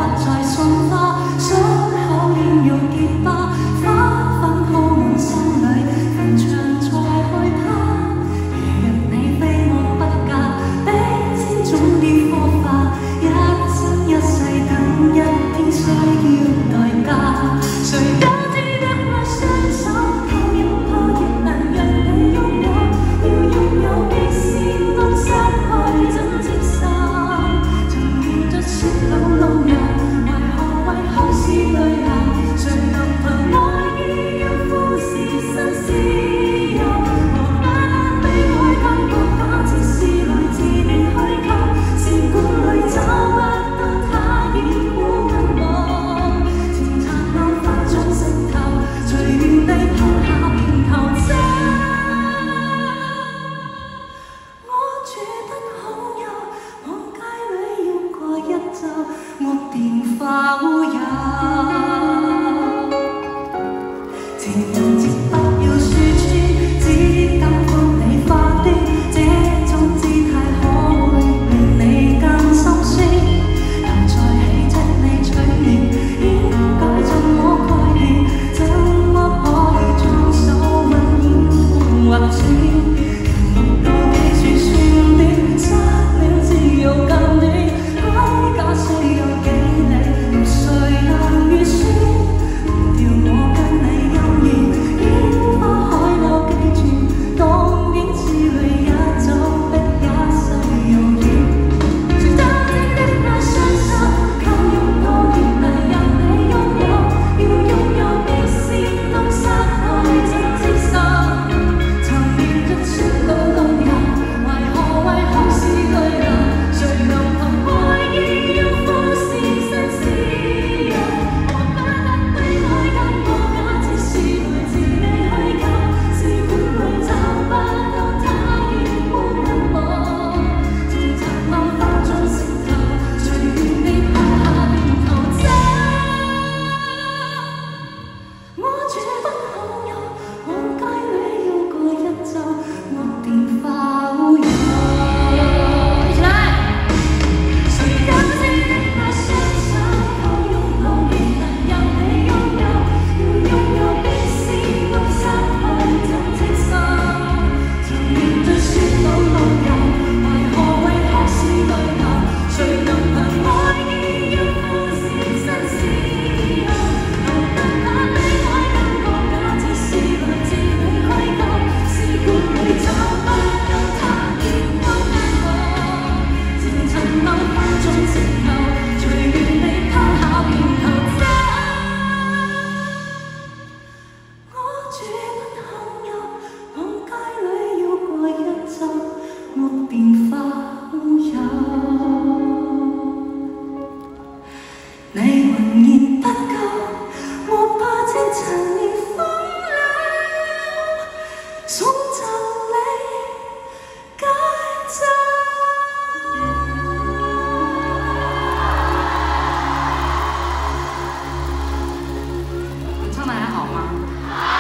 再送花，傷口變用結疤，花粉鋪滿心裏，墳場才害怕。若你非我不嫁，彼此總要火化，一生一世等一天需要代價。誰都知得那雙手靠擁抱亦能讓你擁有，要擁有必先當失去怎接受？曾沿着雪路路遊，為何為哭是淚流？誰能憑愛意要富士新豉油？何不避開感覺，假設是來自你虛構，試管裏找不到他已烏銀幕，前殘留化作石頭，隨緣地拋下片頭走。我住得好友，往街裏要過一晝，我便化烏有。情人節不要輸穿，只敢幫你化端，這種姿態可會令你更心酸？又再氣質你取暖，應該怎麼概念？怎麼可以裝手溫煙風或轉？人到幾處算短，失了自由更短，盔甲需有幾里，無誰能預算？忘掉我跟你悠然，煙花海流記住，當影之淚一早逼一世遙遠。誰真正的那雙手，靠擁抱亦能讓你擁有，要擁有必先當失去怎接受？曾沿着雪路路遊，為何為哭是淚流？誰能憑愛意要富士新豉油？何不避開感覺，假設是來自你虛構，試管裏找不到他已烏銀幕，前殘留化作石頭，隨緣地拋下片頭走。我住不好友，往街裏要過一晝，我便化烏有。誰都知的那雙手，靠擁抱亦能讓你擁有，要擁有必先當失去怎接受？曾沿着雪路路遊，為何為哭是淚流？誰能憑愛意要富士新豉油？何不避開感覺，假設是來自你虛構，試管裏找不到他已烏銀幕，前塵留化作石頭，隨緣地拋下片頭走。我住不幸有，往街裏要過一晝，我便化烏有。你渾然不夠，我怕清塵連風流，送贈你解咒。 你唱的还好吗？